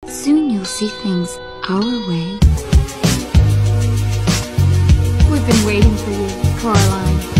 Soon you'll see things our way. We've been waiting for you, Coraline.